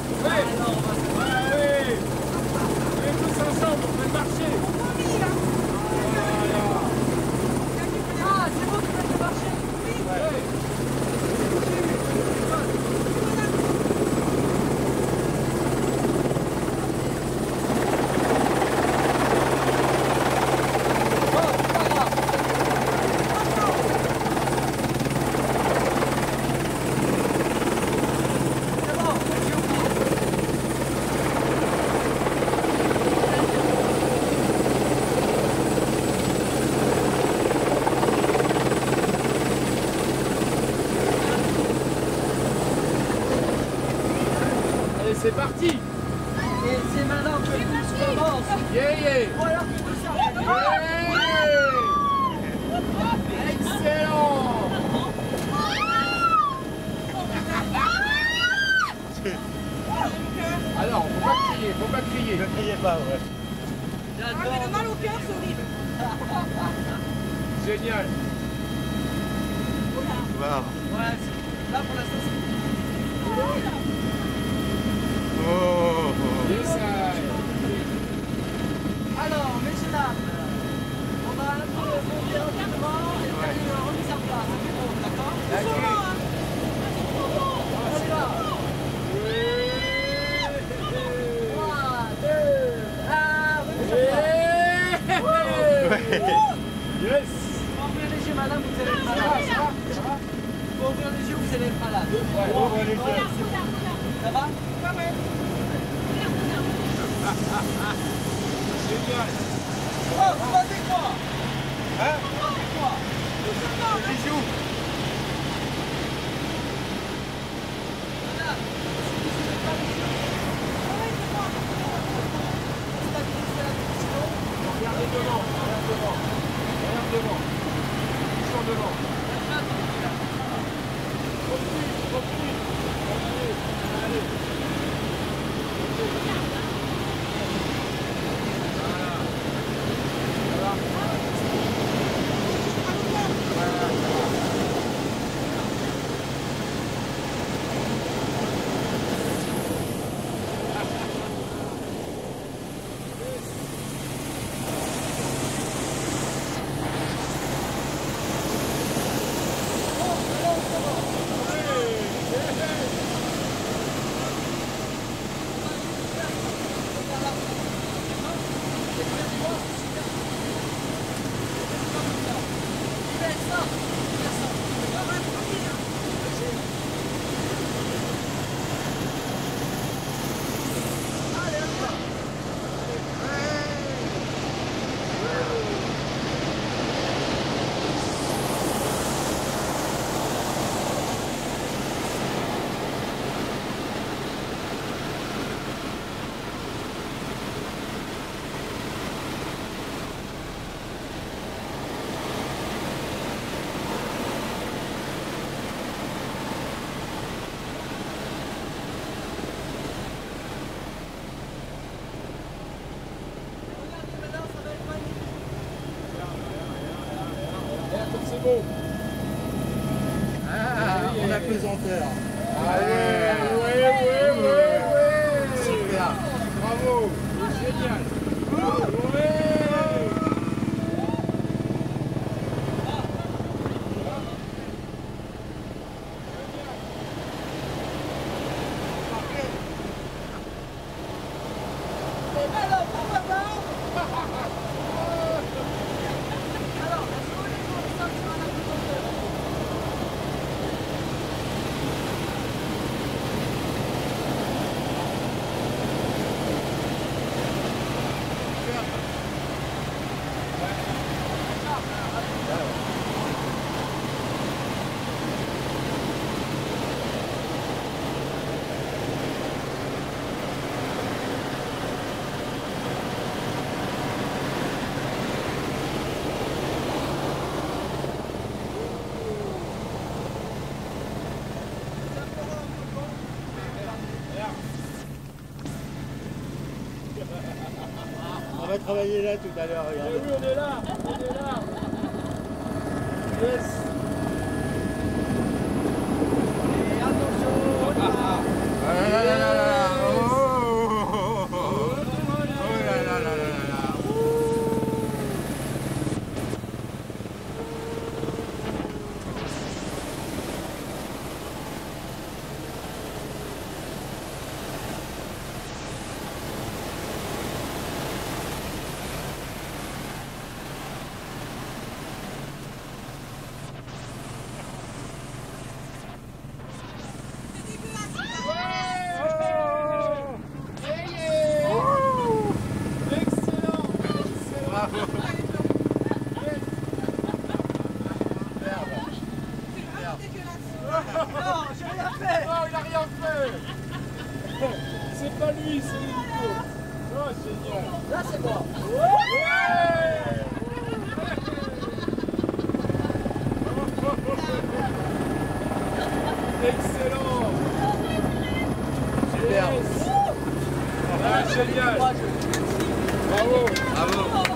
Allez, on est tous ensemble, on fait marcher. Ah, c'est vous qui faites marcher. C'est parti. Et c'est maintenant que tout commence. Yeah, yeah. Ou alors que tout s'arrête. Yeah. Excellent. Alors, faut pas crier. Ne criez pas, ouais. Mais le mal au cœur, c'est horrible. Génial. Wow. Ouais, là pour l'instant, c'est... Oh. Yes, Alors, messieurs, dames, on va un peu monter rapidement et on va aller remise en place. Ça fait bon, d'accord? D'accord. On y va. 3, 2, 1, remise en place. Yes. Faut ouvrir les yeux, madame, vous allez être malade. Faut ouvrir les yeux, vous allez être malade. Ouvre les yeux. Ça va? Génial. Oh, vous vendez quoi? Hein? Vous vendez quoi? Bijoux. Madame, si vous n'êtes pas les yeux, stabilisez la position. Regardez devant. Regarde devant. Regarde devant. Toujours devant. Continue. Allez. C'est beau. En apesanteur. Ah ouais. Super. Bravo. Génial. Ouais. Alors, pourquoi pas? Alors, est-ce que vous voulez qu'on sorte sur un apesanteur? On va travailler là tout à l'heure, Eh regardez. oui, on est là. Yes. Et attention, on y va. Ah là là là là là. ici. Oh, génial. Là, c'est bon. Excellent. Super. Ah, génial. Courageux. Bravo. Bravo.